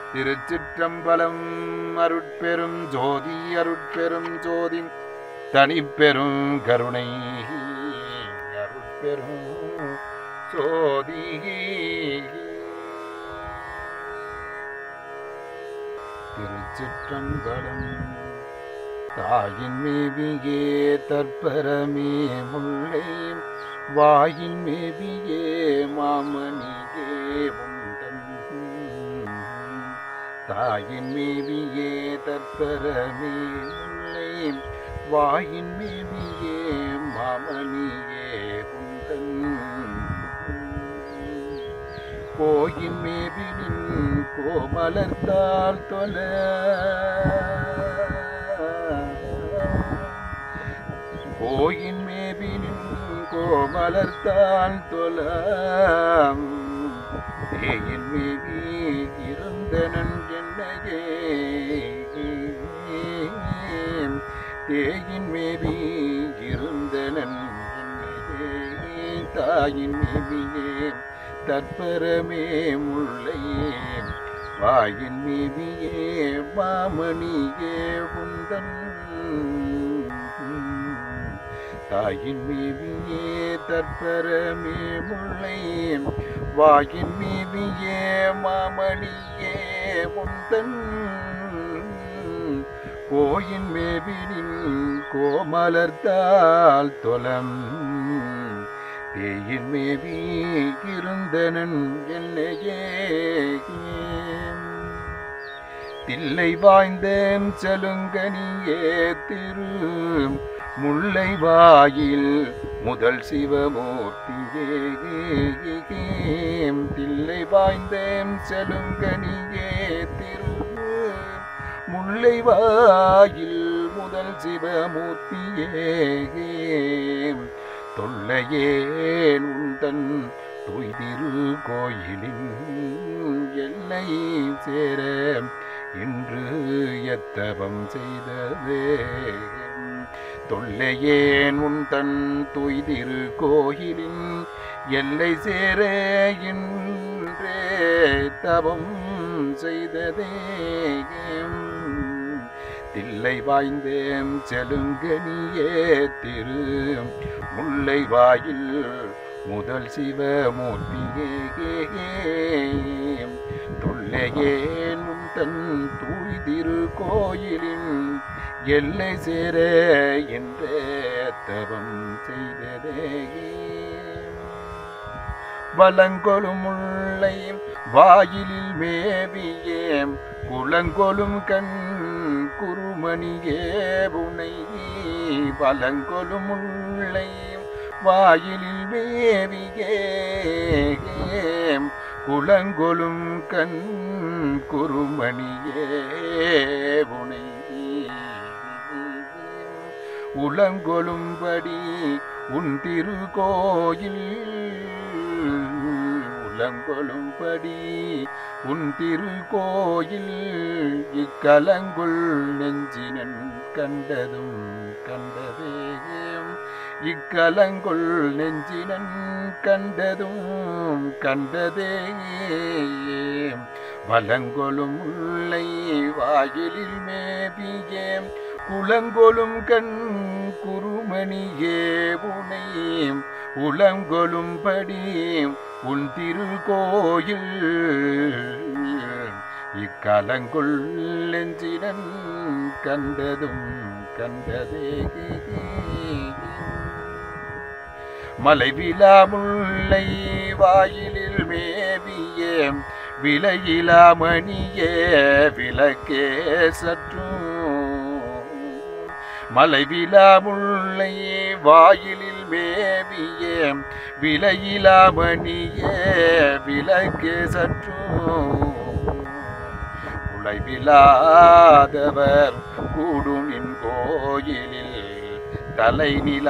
திருச்சிற்றம்பலம். அருட்பெரும் ஜோதி அருட்பெரும் ஜோதி தனிப்பெரும் கருணை அருட்பெரும் ஜோதி. திருச்சிற்றம்பலம். தாயின் மேவியே தற்பரமே முல்லை வாயின் மேவியே மாமணியே உந்தன். தாயின் மேவியே தற்பரமே முல்லை வாயின் மேவியே மாமணியே உந்தன். கோயின் மேவினின் கோமலர்த்தால் தொல கோயின் மேவினின் கோமலர்த்தால் தொல தேயின் மேவி இருந்தனன் என்னையே தேயின் மேவி இருந்தனன் என்னையே. தாயின் மேவியே தற்பரமே முல்லையே வாயின் மேவியே மாமணியே உந்தன். தாயின் மேவியே தற்பரமே முல்லை வாயின் மேவியே மாமணியே உந்தன். கோயின் மேவினின் கோமலர்த்தால் தொலம் தேயின் மேவி இருந்தனன் என்னையே. தில்லை வாய்ந்தேன் செலுங்கனியே திரு முல்லை வாயில் முதல் சிவமூர்த்தியே. தில்லை வாய்ந்தேன் செலுங்கனியே திரு முல்லை வாயில் முதல் சிவமூர்த்தியே. தொல்லையேன் உந்தன் துய்திரு கோயிலின் எல்லை சேர இன்று எத்தவம் செய்ததே. தொல்லையேன் உந்தன் துய்திரு கோயிலின் எல்லை சேர இன்றே தவம் செய்ததே. தில்லை வாய்ந்தேன் செலுங்கனியே திரு முல்லை வாயில் முதல் சிவமூர்த்தியே. தொல்லையேன் உந்தன் தூய்திரு கோயிலின் எல்லை சேர என்ற தவம் செய்ததே. வலங்கொலும் முல்லை வாயிலில் மேவியே குளங்கொலும் கண் குருமணியே புனை. வலங்கொலும் முல்லை வாயிலில் மேவியே குளங்கொலும் கண் குருமணியே புனை. உளங்கொளும்படி உன் திருக்கோயில் உளங்கொளும்படி உன் திருக்கோயில் இக்கலங்குள் நெஞ்சினன் கண்டதும் கண்டதே. இக்கலங்குள் நெஞ்சினன் கண்டதும் கண்டதே. வலங்கொளும் முல்லை வாயிலில் மேவியே குளங்கொளும் கண் குருமணியே புனை. உளங்கொளும்படி உன் திருக்கோயில் இக்கலங்குள் நெஞ்சினன் கண்டதும் கண்டதே. மலைவிலா முல்லை வாயிலில் மேவியே விலையிலா மணியே விளக்கே சற்றும். மலைவிலா முல்லை வாயிலில் மேவியே விலையிலா மணியே விளக்கே சற்றும். உழைவிலாதவர் கூடுமின் கோயிலில் தலை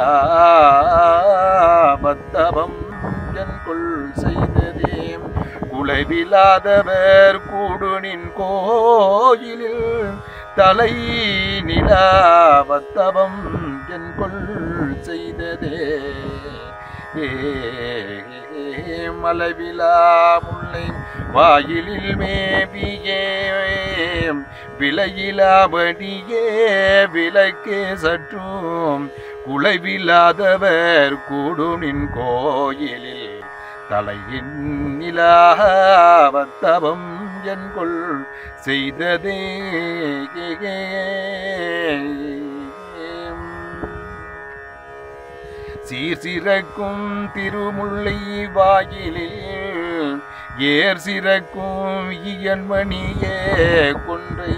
நிலாவத்தவம் என்கொள் செய்ததே. குலைவிலாதவர் கூடுனின் கோயிலில் தலை நிலாவத்தவம் என்கொள் செய்ததே. மலைவிலா முல்லை வாயிலில் மேவியே விலையிலாபடியே விலக்கே சற்றும் குலைவில்லாதவர் கூடுனின் கோயிலில் தலையின் நிலாவத்தவம் என்கொள் செய்ததே சீர்சிறக்கும் திருமுல்லை வாயிலில் ஏர் சிறக்கும் இயன்மணியே கொன்றை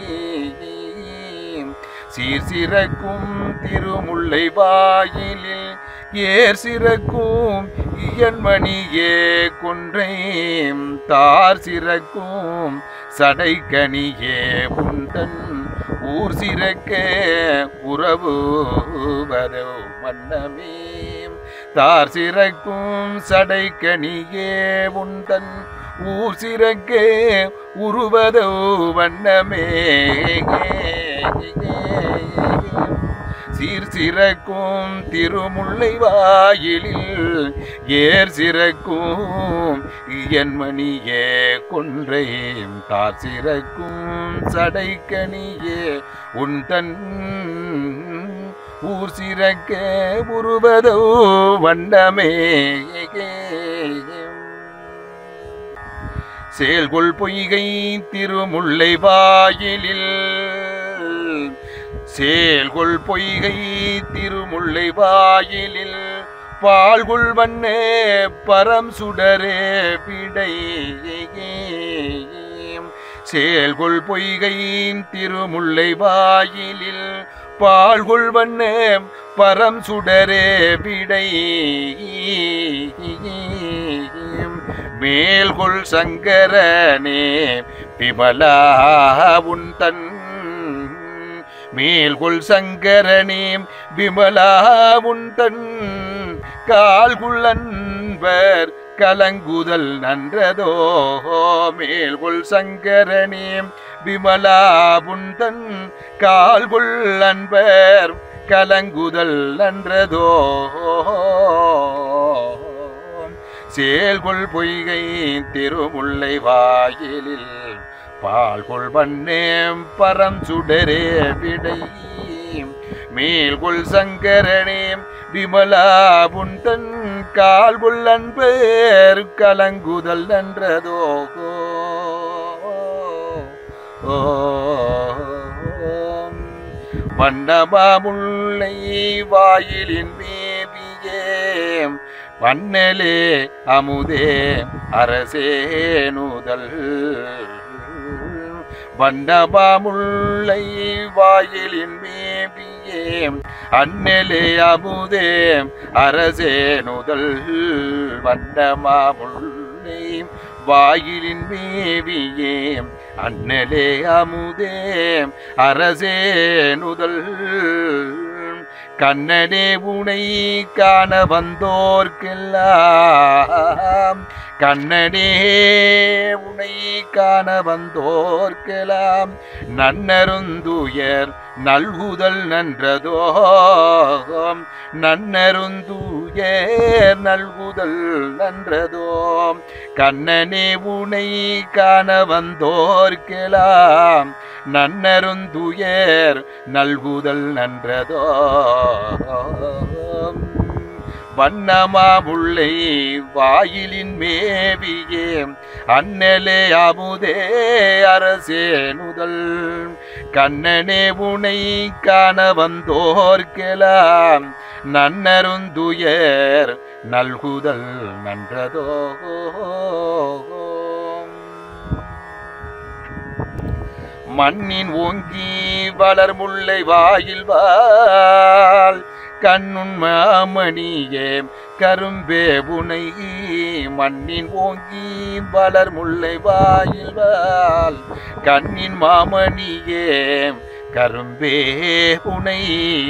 சீர்சிறக்கும் திருமுல்லை வாயிலில் ஏர் சிறக்கும் இயன்மணியே கொன்றை தார் சிறக்கும் சடைக்கணியே உண்டன் ஊர் சிறக்க உறவுவதோ மன்னமே தார் சிறக்கும் சடைக்கணியே உண்டன் ஊர் சிறக்க உருவதோ வண்ணமே சீர் சிறக்கும் திருமுல்லை வாயிலில் ஏர் சிறக்கும் இயன்மணியே கொன்றை தார் சிறக்கும் சடைக்கணியே உண்டன் ஊர் சிறக்க உருவதோ வண்ணமே செயல்கொள் பொய்கை திருமுல்லை வாயிலில் செயல்கொள் பொய்கை திருமுல்லை வாயிலில் பால்கொள் வண்ணே பரம் சுடரே விடை செயல்கொள் பொய்கை திருமுல்லை வாயிலில் பால்கொள் வண்ணே பரம் சுடரே விடை மேல்கொள் சங்கரனே விமலா உன் தன் மேல்கொள் சங்கரனே விமலா உன் தன் கால்குள் அன்பர் கலங்குதல் நன்றதோ மேல்கொள் சங்கரனே விமலா உன் தன் கால்குள் அன்பர் கலங்குதல் நன்றதோ செயல்கொள் பொய்கை திருமுல்லை வாயிலில் பால்கொள் வண்ணேம் பரம் சுடரே விடை மேல்கொள் சங்கரனே விமலா உண்டன் கால்கொள் அன்பர் கலங்குதல் நன்றதோ வண்ணமாமுல்லை வாயிலின் மேவியே வண்ணலே அமுதே அரசேனுதல் வண்ணமாமுல்லை வாயிலின் மேவியே அண்ணலே அமுதே அரசேனுதல் வண்ணமாமுல்லை வாயிலின் மேவியே அண்ணலே அமுதே அரசேனுதல் கண்ணனே உனை காண வந்தோர்க்கெல்லாம் கண்ணனே உனை காண வந்தோர்க்கெல்லாம் நன்னருந்துயர் நல்குதல் நன்றதோ நன்னருந்துயர் நல்குதல் நன்றதோ கண்ணனே உனை காண வந்தோர்க்கெல்லாம் நன்னருந்துயர் நல்குதல் நன்றதோ வண்ணமாமுல்லை வாயிலின் மேவியே அண்ணலே அமுதே அரசேனுதல் கண்ணனே உனை காண வந்தோர்க்கெல்லாம் நன்னருந்துயர் நல்குதல் நன்றதோ மண்ணின் ஓங்கி வளர்முல்லை வாயில் வாழ் கண்ணுன் மாமணியே கரும்பே புனை மண்ணின் ஓங்கி வளர்முல்லை வாயில் வாழ் கண்ணின் மாமணியே கரும்பே புனை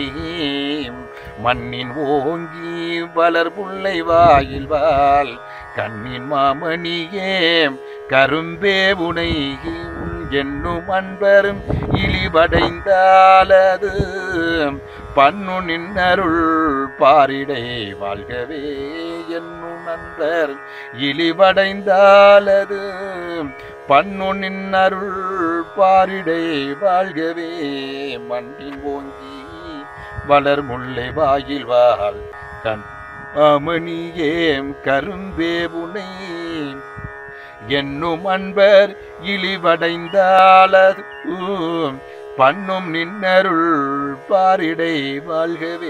மண்ணின் ஓங்கி வளர்முல்லை வாயில் வாழ் கண்ணின் மாமணியே கரும்பே புனை என்னும் அன்பரும் இழிவடைந்தாலது பண்ணு நின்னருள் பாரிடை வாழ்கவே என்னும் நண்பர் இழிவடைந்தாலது பண்ணு நின்னருள் பாரிடை வாழ்கவே மண்ணின் ஓங்கி வளர் முல்லை வாயில் வாழ் கண் அமணியேம் கரும்பே புனை என்னும் அன்பர் இழிவடைந்தாளது பண்ணும் நின்னருள் பாரிடை வாழ்கவே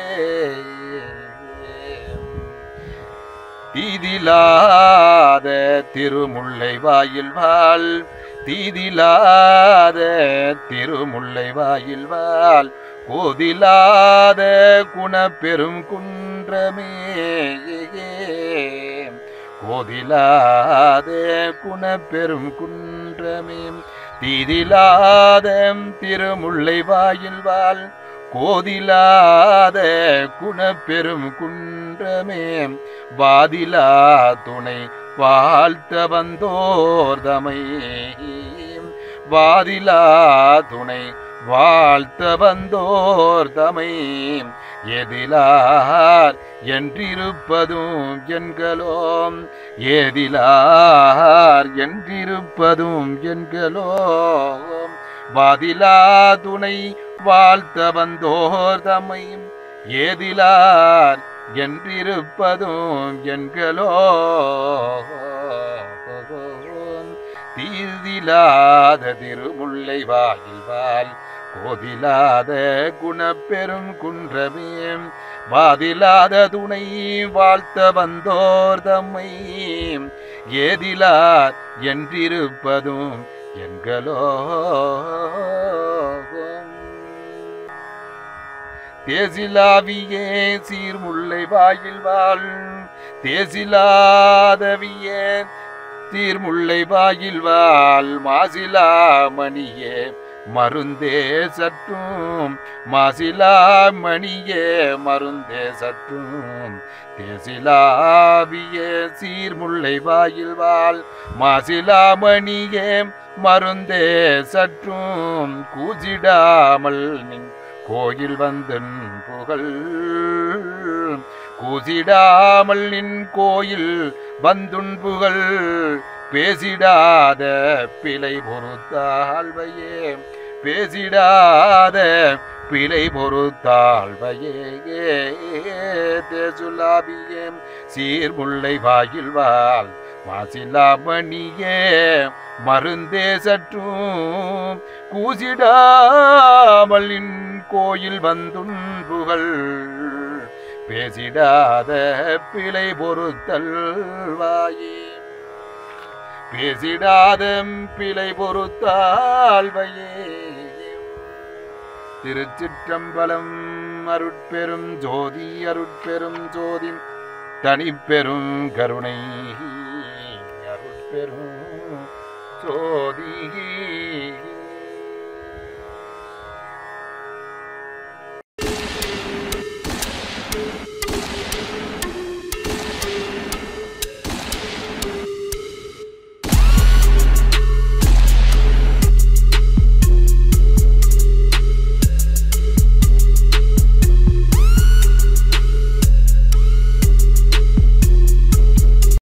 தீதிலாத திருமுல்லை வாயில் வாழ் தீதிலாத திருமுல்லை வாயில் வாழ் கோதிலாத குணப்பெரும் குன்றமே கோதிலாத குணப்பெரும் குன்றமே தீதிலாத திருமுல்லை வாயில் வாழ் கோதிலாத குணப்பெரும் குன்றமே வாதிலா துணை வாழ்த்த வந்தோர்தமை வாதிலா துணை வாழ்த்த வந்தோர்தமை எதிலார் என்றிருப்பதும் என்களோம் ஏதிலார் என்றிருப்பதும் என்களோம் வாதிலா துணை வாழ்த்த வந்தோர்தமை ஏதிலார் என்றிருப்பதும் என்களோ தீதிலாத திருமுல்லை வாயில் வாழ் கோதிலாத குணப்பெரும் குன்றமே வாதிலாத துணை வாழ்த்த வந்தோர் தம்மை ஏதிலார் என்றிருப்பதும் என்களோ தேசிலாவியே சீர்முல்லை வாயில் வாழ் தேசிலாதவியே சீர்முல்லை வாயில் வாழ் மாசிலா மணியே மருந்தே சற்றும் மாசிலா மணியே மருந்தே சற்றும் தேசிலாவியே சீர்முல்லை வாயில் வாழ் மாசிலா மணியே மருந்தே சற்றும் கூசிடாமல் நின் கோயில் வந்தன் புகழ் கூசிடாமல் நின் கோயில் வந்துன் புகழ் பேசிடாத பிழை பொறுத்தாழ்வையே பேசிடாத பிழை பொறுத்தாழ்வையே தேசுலாபியே சீர்முல்லை வாயில் வாழ் மாசிலா மணியே மருந்தே சற்றும் கூசிடாமல் கோயில் வந்துன் புகழ் பேசிடாத பிழை பொறுத்தல் வாயே பேசிடாத பிழை பொறுத்தாழ்வையே திருச்சிற்றம்பலம் அருட்பெரும் ஜோதி அருட்பெரும் ஜோதி தனிப்பெரும் கருணை அருட்பெரும் ஜோதி